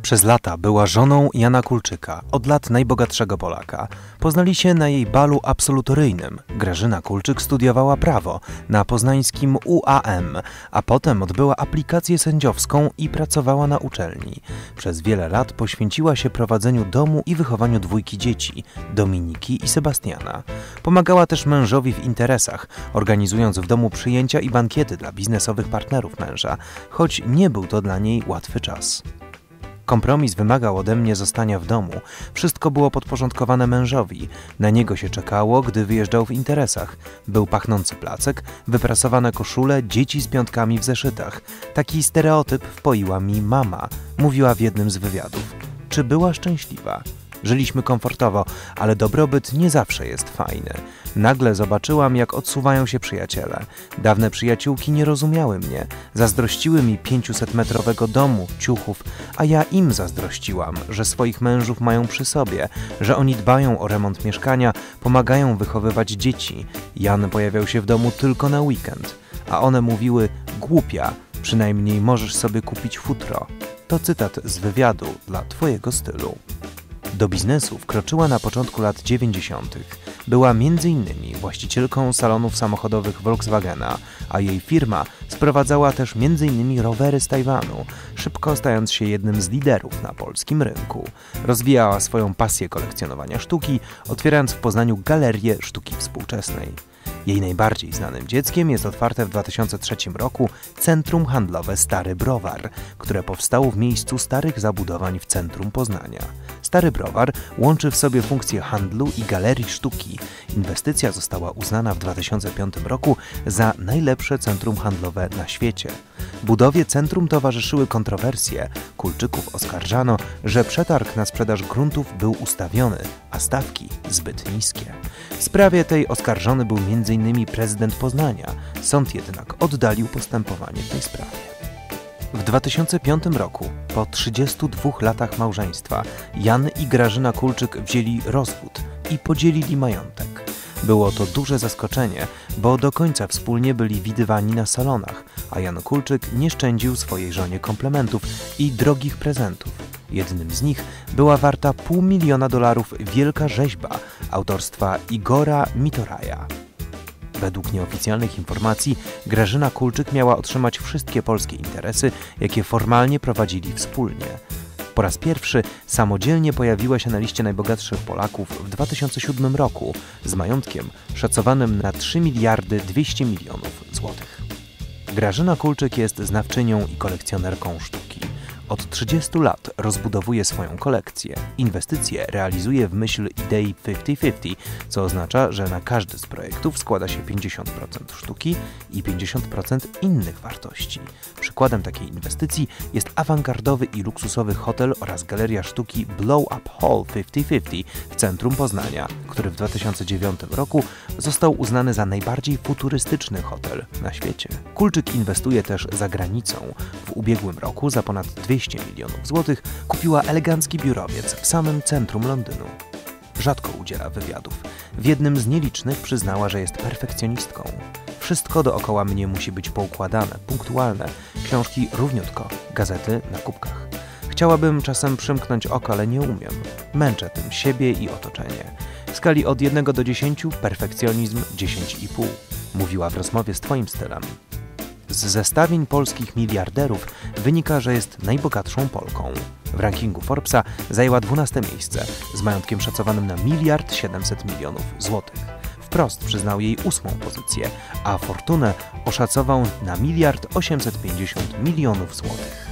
Przez lata była żoną Jana Kulczyka, od lat najbogatszego Polaka. Poznali się na jej balu absolutoryjnym. Grażyna Kulczyk studiowała prawo na poznańskim UAM, a potem odbyła aplikację sędziowską i pracowała na uczelni. Przez wiele lat poświęciła się prowadzeniu domu i wychowaniu dwójki dzieci, Dominiki i Sebastiana. Pomagała też mężowi w interesach, organizując w domu przyjęcia i bankiety dla biznesowych partnerów męża, choć nie był to dla niej łatwy czas. Kompromis wymagał ode mnie zostania w domu. Wszystko było podporządkowane mężowi. Na niego się czekało, gdy wyjeżdżał w interesach. Był pachnący placek, wyprasowane koszule, dzieci z piątkami w zeszytach. Taki stereotyp wpoiła mi mama, mówiła w jednym z wywiadów. Czy była szczęśliwa? Żyliśmy komfortowo, ale dobrobyt nie zawsze jest fajny. Nagle zobaczyłam, jak odsuwają się przyjaciele. Dawne przyjaciółki nie rozumiały mnie. Zazdrościły mi 500-metrowego domu, ciuchów, a ja im zazdrościłam, że swoich mężów mają przy sobie, że oni dbają o remont mieszkania, pomagają wychowywać dzieci. Jan pojawiał się w domu tylko na weekend, a one mówiły: głupia, przynajmniej możesz sobie kupić futro. To cytat z wywiadu dla Twojego stylu. Do biznesu wkroczyła na początku lat 90. Była m.in. właścicielką salonów samochodowych Volkswagena, a jej firma sprowadzała też m.in. rowery z Tajwanu, szybko stając się jednym z liderów na polskim rynku. Rozwijała swoją pasję kolekcjonowania sztuki, otwierając w Poznaniu galerię sztuki współczesnej. Jej najbardziej znanym dzieckiem jest otwarte w 2003 roku Centrum Handlowe Stary Browar, które powstało w miejscu starych zabudowań w centrum Poznania. Stary Browar łączy w sobie funkcję handlu i galerii sztuki. Inwestycja została uznana w 2005 roku za najlepsze centrum handlowe na świecie. Budowie centrum towarzyszyły kontrowersje. Kulczyków oskarżano, że przetarg na sprzedaż gruntów był ustawiony, a stawki zbyt niskie. W sprawie tej oskarżony był m.in. prezydent Poznania. Sąd jednak oddalił postępowanie w tej sprawie. W 2005 roku, po 32 latach małżeństwa, Jan i Grażyna Kulczyk wzięli rozwód i podzielili majątek. Było to duże zaskoczenie, bo do końca wspólnie byli widywani na salonach, a Jan Kulczyk nie szczędził swojej żonie komplementów i drogich prezentów. Jednym z nich była warta $500 000 wielka rzeźba autorstwa Igora Mitoraja. Według nieoficjalnych informacji Grażyna Kulczyk miała otrzymać wszystkie polskie interesy, jakie formalnie prowadzili wspólnie. Po raz pierwszy samodzielnie pojawiła się na liście najbogatszych Polaków w 2007 roku z majątkiem szacowanym na 3 200 000 000 złotych. Grażyna Kulczyk jest znawczynią i kolekcjonerką sztuki. Od 30 lat rozbudowuje swoją kolekcję. Inwestycje realizuje w myśl idei 50-50, co oznacza, że na każdy z projektów składa się 50% sztuki i 50% innych wartości. Przykładem takiej inwestycji jest awangardowy i luksusowy hotel oraz galeria sztuki Blow Up Hall 50-50 w centrum Poznania, który w 2009 roku został uznany za najbardziej futurystyczny hotel na świecie. Kulczyk inwestuje też za granicą. W ubiegłym roku za ponad 200 milionów złotych kupiła elegancki biurowiec w samym centrum Londynu. Rzadko udziela wywiadów. W jednym z nielicznych przyznała, że jest perfekcjonistką. Wszystko dookoła mnie musi być poukładane, punktualne. Książki równiutko, gazety na kubkach. Chciałabym czasem przymknąć oko, ale nie umiem. Męczę tym siebie i otoczenie. W skali od 1 do 10 perfekcjonizm 10,5. Mówiła w rozmowie z Twoim stylem. Z zestawień polskich miliarderów wynika, że jest najbogatszą Polką. W rankingu Forbesa zajęła 12 miejsce z majątkiem szacowanym na 1 700 000 000 złotych. Wprost przyznał jej 8. pozycję, a fortunę oszacował na 1 850 000 000 złotych.